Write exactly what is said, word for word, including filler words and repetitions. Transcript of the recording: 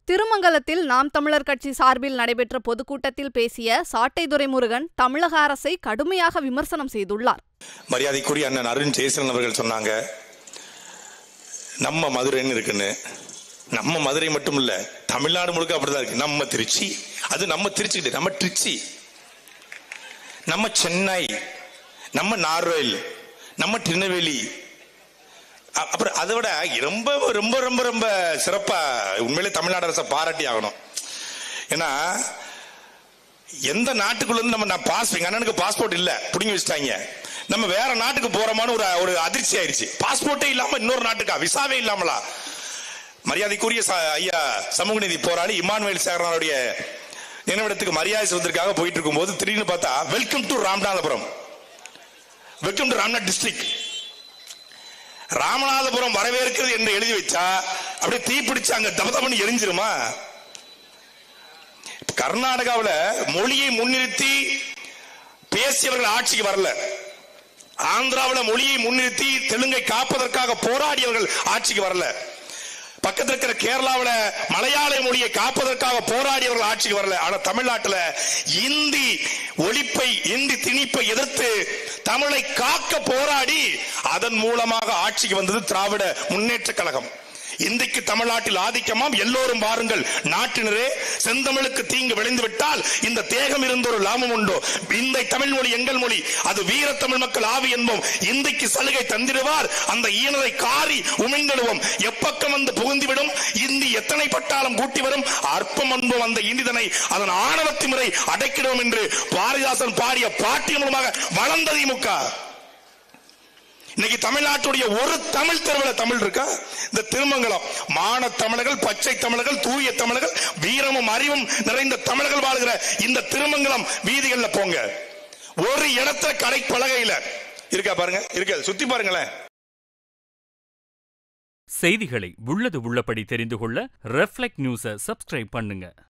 திருமங்கலத்தில் நாம் தமிழர் கட்சி சார்பில் நடைபெற்ற பொதுக்கூட்டத்தில் பேசிய சாட்டை துரைமுருகன் தமிழக அரசை கடுமையாக விமர்சனம் செய்துள்ளார். மரியாதைக்குரிய அண்ணன் அருண் ஜெயசீலன் அவர்கள் சொன்னாங்க, நம்ம மதுரைன்னு இருக்குன்னு. நம்ம மதுரை மட்டும் இல்ல, தமிழ்நாடு முழுக்க அப்படிதான் இருக்கு. நம்ம திருச்சி, அது நம்ம திருச்சி, நம்ம திருச்சி, நம்ம சென்னை, நம்ம நார்வேல், நம்ம திருநெல்வேலி. அப்புறம் அதை விட ரொம்ப ரொம்ப ரொம்ப ரொம்ப சிறப்பா உண்மையிலே தமிழ்நாடு அரசை பாராட்டி ஆகணும். ஏன்னா எந்த நாட்டுக்குள்ள இருந்து நம்ம நான் பாஸ் எங்க அண்ணனுக்கு பாஸ்போர்ட் இல்ல, புடிங்கி வச்சுட்டாங்க. நம்ம வேற நாட்டுக்கு போறோமான ஒரு ஒரு அதிர்ச்சி ஆயிடுச்சு. பாஸ்போர்ட்டே இல்லாம இன்னொரு நாட்டுக்கா, விசாவே இல்லாமலா. மரியாதைக்குரிய ஐயா சமூக நீதி போராளி இமானுவேல் சேகரனுடைய நினைவிடத்துக்கு மரியாதை செலுத்துவதற்காக போயிட்டு இருக்கும் போது திடீர்னு பார்த்தா welcome to Ramanathapuram, welcome to Ramnath district, Ramanathapuram வரவேற்கிறது என்று எழுதி வச்சா அப்படியே தீப்பிடிச்சு அங்க தபதபன்னு எரிஞ்சிருமா? கர்நாடகாவில் மொழியை முன்னிறுத்தி பேசியவர்கள் ஆட்சிக்கு வரல. ஆந்திராவில் மொழியை முன்னிறுத்தி தெலுங்கை காப்பதற்காக போராடியவர்கள் ஆட்சிக்கு வரல. பக்கத்தில் இருக்கிற கேரளாவில் மலையாள மொழியை காப்பதற்காக போராடியவர்கள் ஆட்சிக்கு வரல. ஆனா தமிழ்நாட்டில் இந்தி ஒழிப்பை, இந்தி திணிப்பை எதிர்த்து தமிழை காக்க போராடி அதன் மூலமாக ஆட்சிக்கு வந்தது திராவிட முன்னேற்ற கழகம். இந்திக்கு தமிழ்நாட்டில் ஆதிக்கமாம், எல்லோரும் வாருங்கள் நாட்டினரே, செந்தமிழுக்கு தீங்கு விளைந்து விட்டால் இந்த தேகம் இருந்த ஒரு லாபம் உண்டோ, இந்த தமிழ் மொழி எங்கள் மொழி, அது வீர தமிழ் மக்கள் ஆவி என்போம், இந்திக்கு சலுகை தந்திடுவார், அந்த ஈனரை காரி உமிழ்ந்திடுவோம், எப்பக்கம் வந்து புகுந்துவிடும், இந்தி எத்தனை பட்டாலும் கூட்டி வரும், அற்பம் என்போம் அந்த இந்திதனை, அதன் ஆணவத்தி முறை அடைக்கிடுவோம் என்று பாரதிதாசன் பாடிய பாட்டின் மூலமாக வளர்ந்த திமுக. இன்னைக்கு தமிழ்நாட்டுடைய ஒரு தமிழ் தெருவில் தமிழ் இருக்கா? இந்த திருமங்கலம் மான தமிழர்கள், பச்சை தமிழர்கள், தூய தமிழர்கள், வீரமும் அறிவும் நிறைந்த தமிழர்கள் வாழ்கிற இந்த திருமங்கலம் வீதிகள்ல போங்க, ஒரு இடத்துல கடை பலகையில இருக்கா பாருங்க, இருக்க சுத்தி பாருங்களேன். செய்திகளை உள்ளது உள்ளபடி தெரிந்து கொள்ள ரெஃப்ளெக்ட் நியூஸை சப்ஸ்கிரைப் பண்ணுங்க.